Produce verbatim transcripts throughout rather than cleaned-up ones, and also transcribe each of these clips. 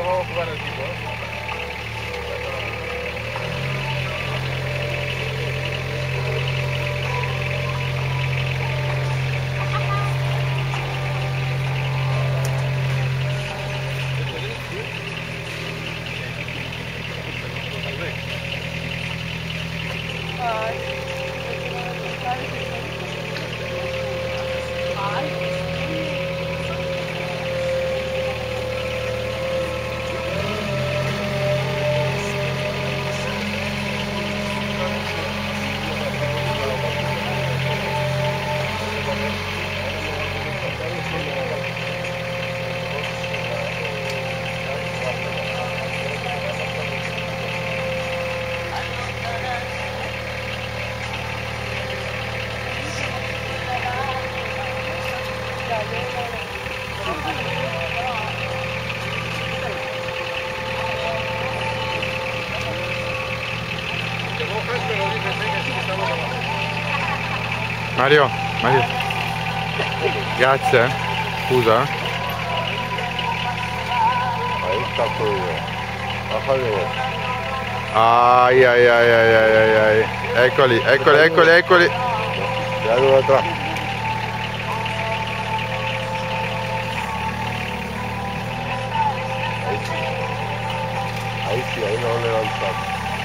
vamos a jugar al tipo, ¿eh? Mario, Mario. Grazie. Scusa. Ahí está todo. Bájale. Ai ai ai ai ai ai ai. Eccoli, eccoli, eccoli, eccoli. Ya lo atrás. Ahí sí. Ahí sí, ahí lo levantamos.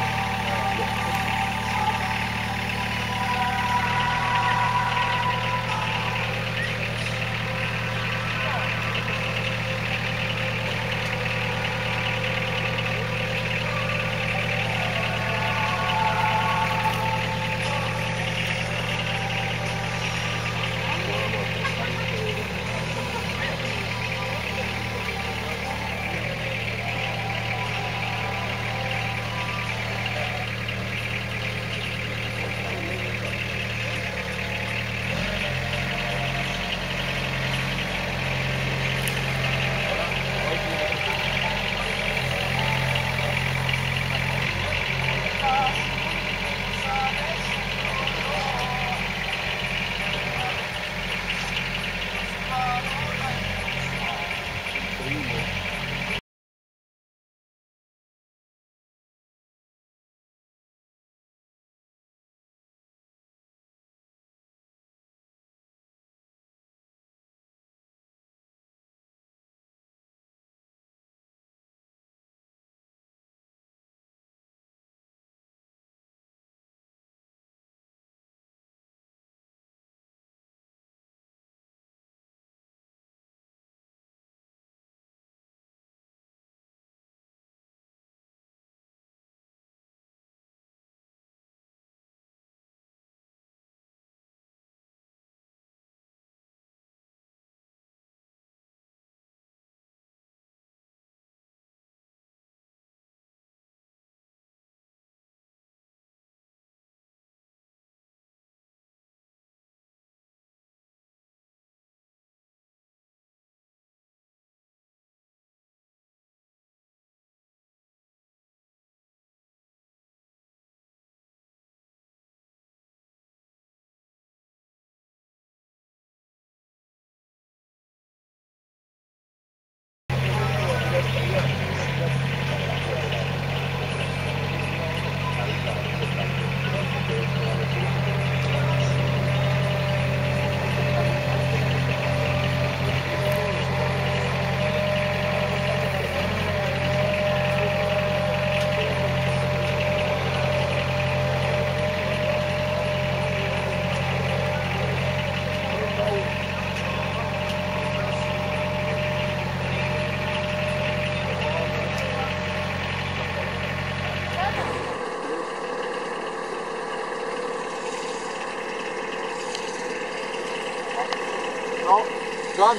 No, John.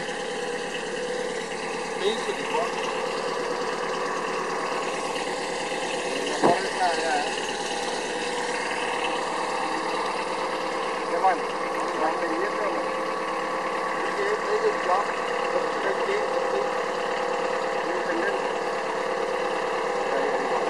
Penso di qua. Mejor está allá, ¿eh? ¿Qué van? ¿Van a pedir esto o no? Porque ellos ya, los que están aquí, aquí, no entendemos. Ahí, ahí va.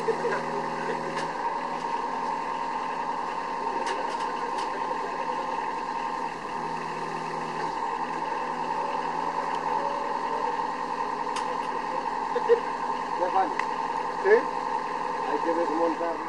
Ya vale. ¿Sí? Hay que desmontarlo.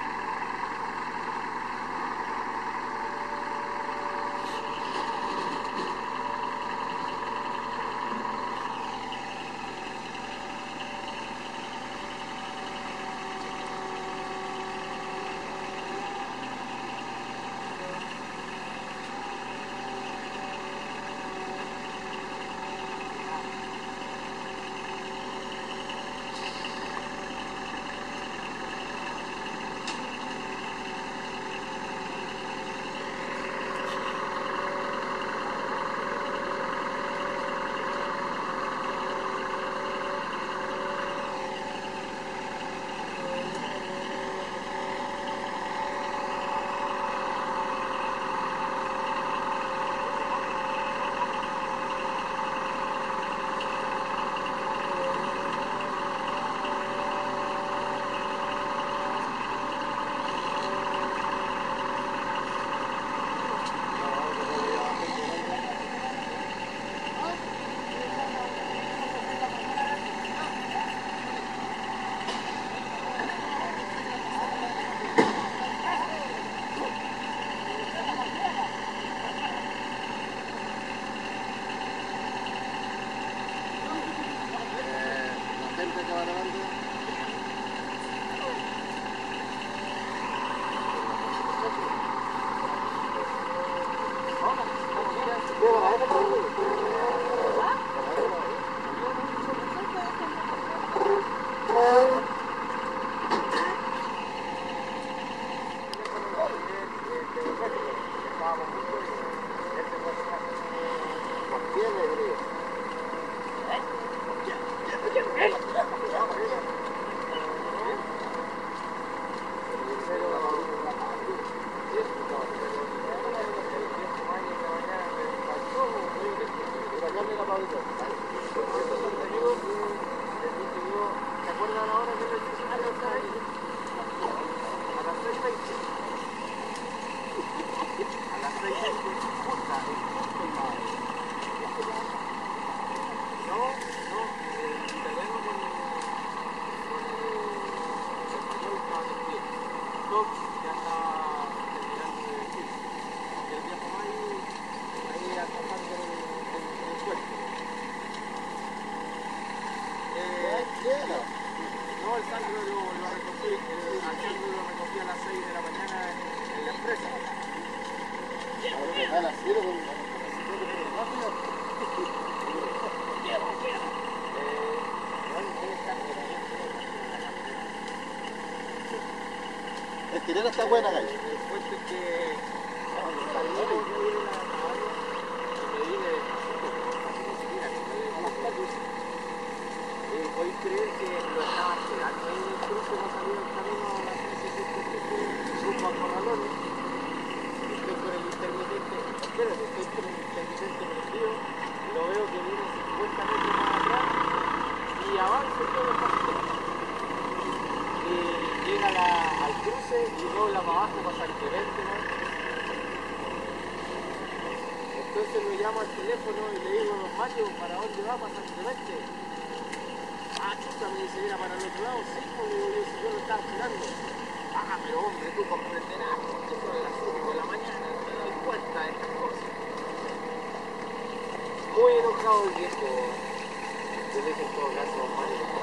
No, el Sandro lo, lo recogí, el, al Sandro lo recogí a las seis de la mañana en, en la empresa. A las cero con el tirero está buena, gallo. El puente que salimos de ahí de la cabaña y me vine a las calles. Eh, ¿podéis creer que lo estaba esperando ahí en el cruce para salir al camino a las trece ciento trece rumbo a Corralones? Estoy con el intermitente, espérate, estoy con el intermitente prendido y lo veo que viene cincuenta metros más atrás y avanza todo el paseo. Y llega la, al cruce y dobla para abajo para San Clemente, ¿no? Entonces lo llamo al teléfono y le digo, don Mario, ¿para dónde va? Para San Clemente. Ah, chuta, me dice, ¿era para el otro lado? Sí, pues le digo yo, si yo lo estaba esperando. Ah, pero hombre, tú comprenderás que son las cinco de la mañana, no me doy cuenta de estas cosas. Muy enojado el viejo. Yo le dije en todo caso, Mario,